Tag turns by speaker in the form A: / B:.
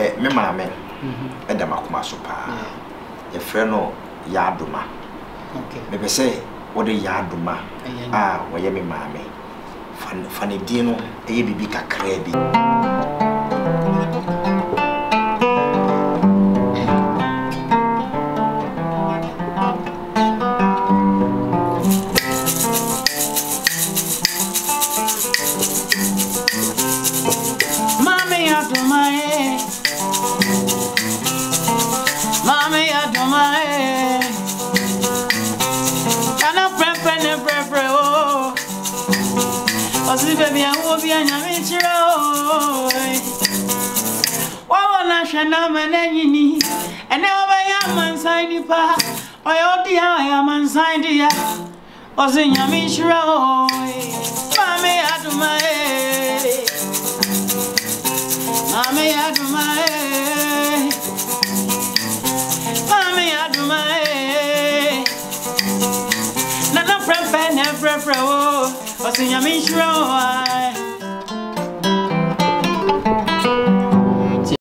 A: me maame eda makoma so pa ye frɛ no Yadoma me be say wo de Yadoma wo ye me maame fane din no eye bibi kakra bi
B: baby, I will be an amateur. Why not Shanam and any? And now I am unsigned pa. Oh, dear, I am unsigned here. Was in Yamishro. Mammy, I do my Mammy, I do my Mammy, I do my Nana, prep and never. Was in Yamishro.